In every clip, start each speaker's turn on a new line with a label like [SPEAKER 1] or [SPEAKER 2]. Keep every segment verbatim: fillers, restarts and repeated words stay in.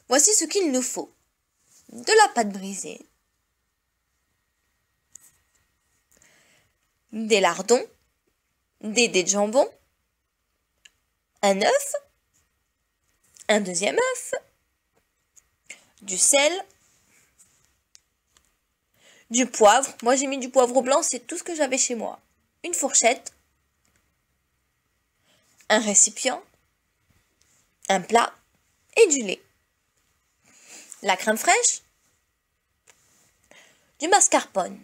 [SPEAKER 1] Voici ce qu'il nous faut. De la pâte brisée, des lardons, des dés de jambon, un œuf, un deuxième œuf, du sel, du poivre. Moi j'ai mis du poivre blanc, c'est tout ce que j'avais chez moi. Une fourchette, un récipient, un plat et du lait. La crème fraîche, du mascarpone.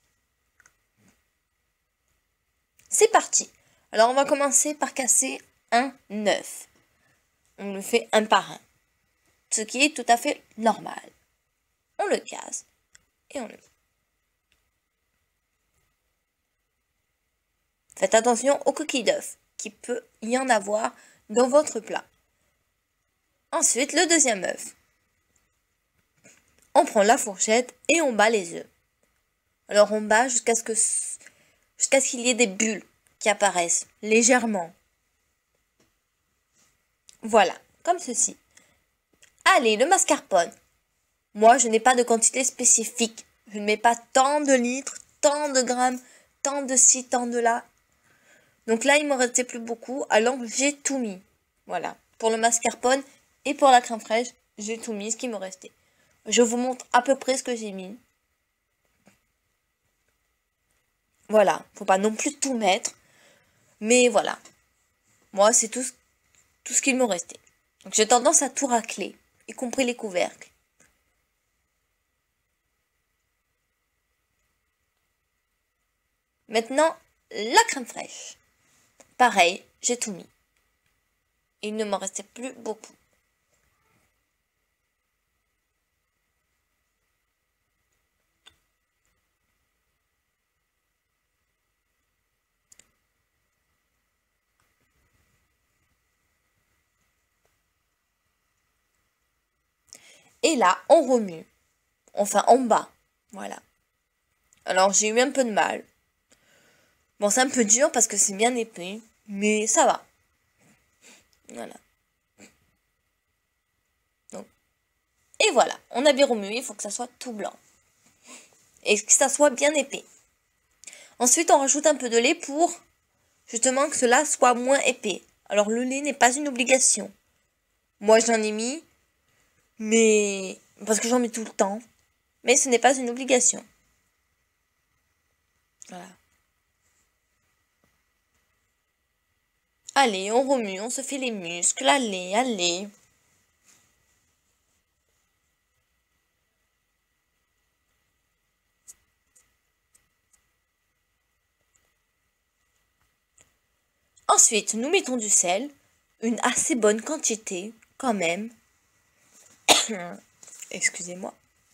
[SPEAKER 1] C'est parti. Alors on va commencer par casser un œuf. On le fait un par un, ce qui est tout à fait normal. On le casse et on le met. Faites attention aux coquilles d'œufs, qui peut y en avoir dans votre plat. Ensuite, le deuxième œuf. On prend la fourchette et on bat les œufs. Alors on bat jusqu'à ce que jusqu'à ce qu'il y ait des bulles qui apparaissent légèrement. Voilà, comme ceci. Allez, le mascarpone. Moi, je n'ai pas de quantité spécifique. Je ne mets pas tant de litres, tant de grammes, tant de ci, tant de là. Donc là, il me restait plus beaucoup, alors j'ai tout mis. Voilà, pour le mascarpone et pour la crème fraîche, j'ai tout mis, ce qui me restait. Je vous montre à peu près ce que j'ai mis. Voilà, faut pas non plus tout mettre. Mais voilà, moi, c'est tout, tout ce qu'il me restait. Donc j'ai tendance à tout racler, y compris les couvercles. Maintenant, la crème fraîche. Pareil, j'ai tout mis. Il ne m'en restait plus beaucoup. Et là, on remue. Enfin, en bas. Voilà. Alors, j'ai eu un peu de mal. Bon, c'est un peu dur parce que c'est bien épais. Mais ça va. Voilà. Donc. Et voilà. On a bien remué. Il faut que ça soit tout blanc. Et que ça soit bien épais. Ensuite, on rajoute un peu de lait pour justement que cela soit moins épais. Alors, le lait n'est pas une obligation. Moi, j'en ai mis. Mais parce que j'en mets tout le temps. Mais ce n'est pas une obligation. Voilà. Allez, on remue, on se fait les muscles. Allez, allez. Ensuite, nous mettons du sel. Une assez bonne quantité, quand même. Excusez-moi.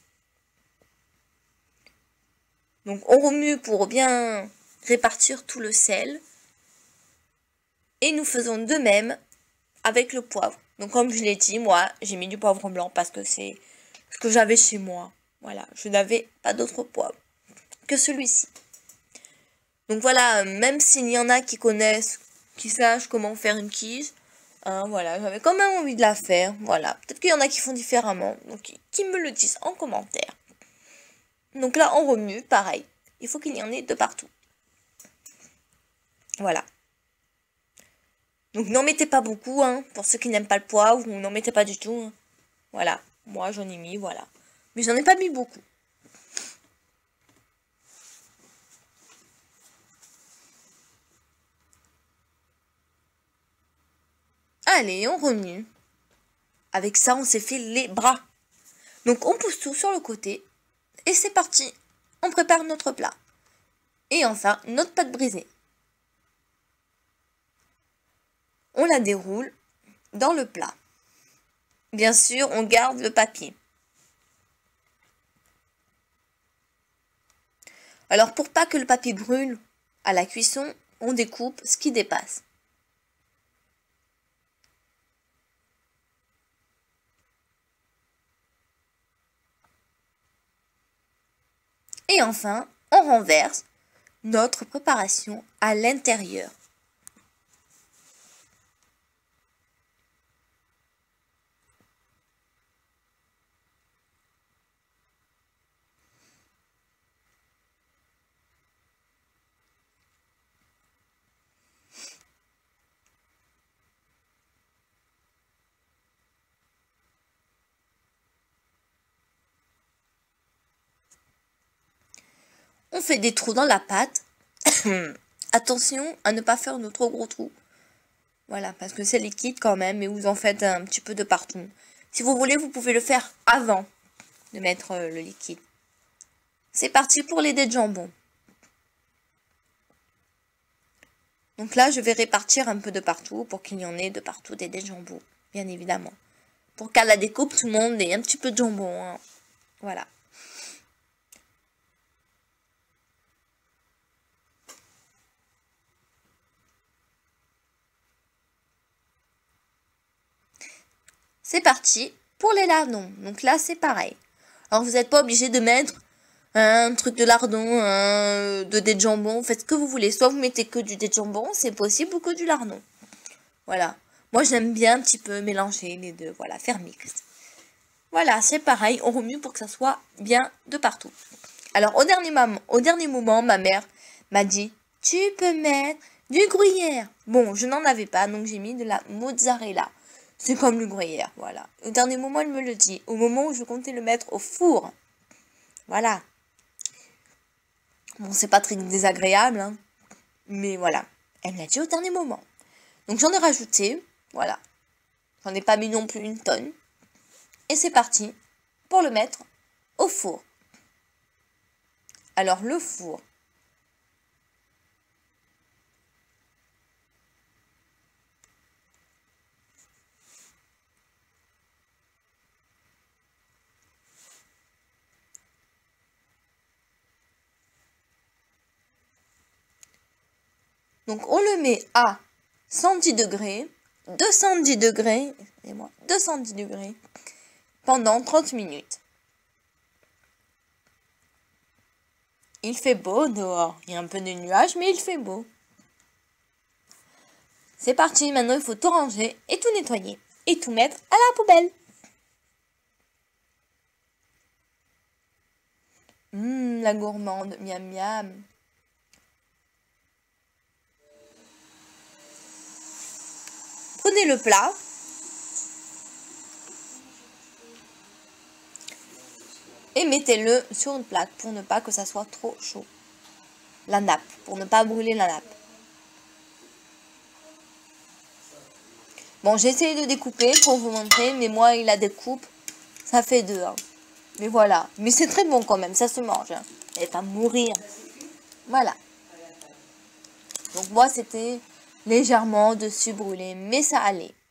[SPEAKER 1] Donc on remue pour bien répartir tout le sel. Et nous faisons de même avec le poivre. Donc comme je l'ai dit, moi j'ai mis du poivre blanc parce que c'est ce que j'avais chez moi. Voilà, je n'avais pas d'autre poivre que celui-ci. Donc voilà, même s'il y en a qui connaissent, qui sachent comment faire une quiche, hein, voilà, j'avais quand même envie de la faire. Voilà, peut-être qu'il y en a qui font différemment. Donc qui me le disent en commentaire. Donc là, on remue, pareil. Il faut qu'il y en ait de partout. Voilà. Donc n'en mettez pas beaucoup, hein, pour ceux qui n'aiment pas le poivre, ou n'en mettez pas du tout. Hein. Voilà. Moi, j'en ai mis, voilà. Mais j'en ai pas mis beaucoup. Allez, on remue. Avec ça, on s'est fait les bras. Donc on pousse tout sur le côté. Et c'est parti. On prépare notre plat. Et enfin, notre pâte brisée. On la déroule dans le plat. Bien sûr, on garde le papier. Alors, pour pas que le papier brûle à la cuisson, on découpe ce qui dépasse. Et enfin, on renverse notre préparation à l'intérieur. On fait des trous dans la pâte. Attention à ne pas faire de trop gros trous. Voilà, parce que c'est liquide quand même et vous en faites un petit peu de partout. Si vous voulez, vous pouvez le faire avant de mettre euh, le liquide. C'est parti pour les dés de jambon. Donc là, je vais répartir un peu de partout pour qu'il y en ait de partout des dés de jambon, bien évidemment. Pour qu'à la découpe, tout le monde ait un petit peu de jambon. Hein. Voilà. C'est parti pour les lardons. Donc là, c'est pareil. Alors, vous n'êtes pas obligé de mettre un truc de lardon, un, de dés de jambon. Faites ce que vous voulez. Soit vous mettez que du dés de jambon, c'est possible, ou que du lardon. Voilà. Moi, j'aime bien un petit peu mélanger les deux. Voilà, faire mix. Voilà, c'est pareil. On remue pour que ça soit bien de partout. Alors, au dernier, moment, au dernier moment, ma mère m'a dit, tu peux mettre du gruyère. Bon, je n'en avais pas, donc j'ai mis de la mozzarella. C'est comme le gruyère, voilà. Au dernier moment, elle me le dit. Au moment où je comptais le mettre au four. Voilà. Bon, c'est pas très désagréable, hein. Mais voilà. Elle me l'a dit au dernier moment. Donc, j'en ai rajouté. Voilà. J'en ai pas mis non plus une tonne. Et c'est parti pour le mettre au four. Alors, le four. Donc, on le met à cent dix degrés, deux cent dix degrés, excusez-moi, deux cent dix degrés, pendant trente minutes. Il fait beau dehors. Il y a un peu de nuages, mais il fait beau. C'est parti, maintenant il faut tout ranger et tout nettoyer. Et tout mettre à la poubelle. Hum, la gourmande, miam miam. Prenez le plat. Et mettez-le sur une plaque pour ne pas que ça soit trop chaud. La nappe, pour ne pas brûler la nappe. Bon, j'ai essayé de découper pour vous montrer, mais moi, il a découpe, ça fait deux. Hein. Mais voilà, mais c'est très bon quand même, ça se mange. Hein. Et pas mourir. Voilà. Donc moi, c'était légèrement dessus brûlé, mais ça allait.